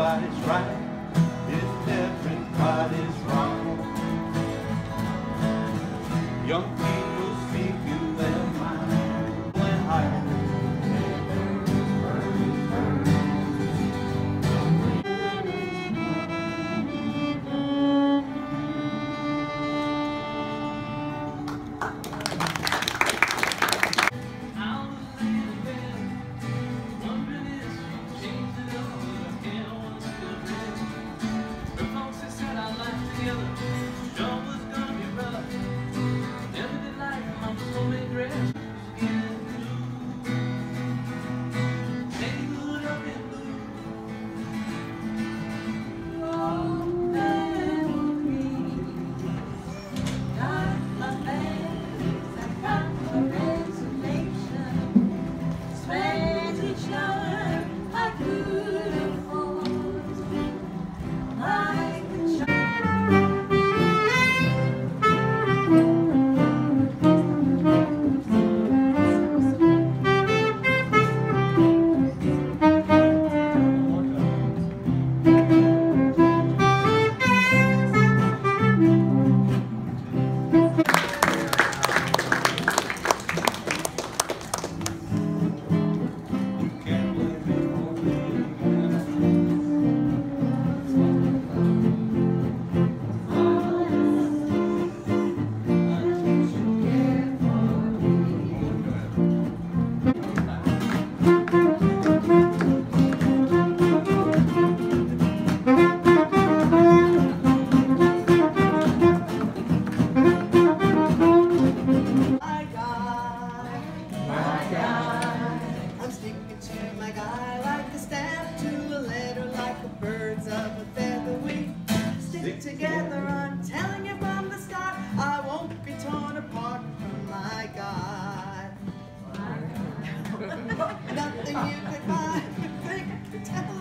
everybody's right, if everybody's wrong. Young people speaking their mind when higher. Together, I'm telling you from the start, I won't be torn apart from my God. Nothing you could buy could break the